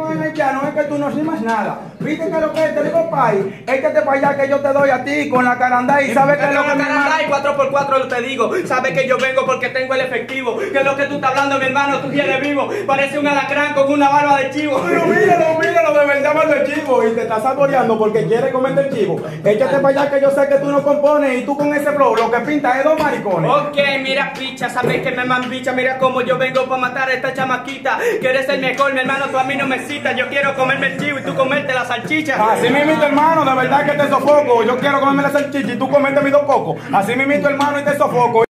en haitiano es que tú no rimas nada. ¿Viste que lo que te digo, pai? Échate para allá que yo te doy a ti con la carandá y sabes que es lo que mi hermano... Y 4x4 te digo, sabes que yo vengo porque tengo el efectivo. Que es lo que tú estás hablando, mi hermano, tú tienes vivo. Parece un alacrán con una barba de chivo. Pero míralo, de verdad mal de chivo. Y te estás saboreando porque quiere comerte el chivo. Échate para allá que yo sé que tú no compones y tú con ese flow lo que pintas es dos maricones. Ok, mira picha, sabes que me mambicha, mira cómo yo vengo para matar a esta chamaquita. Que eres el mejor, mi hermano, tú a mí no me citas. Yo quiero comerme el chivo y tú comerte la salchicha. Así mismito, hermano, de verdad que te sofoco. Yo quiero comerme la salchicha y tú comerte mis dos cocos. Así mismito, hermano, y te sofoco.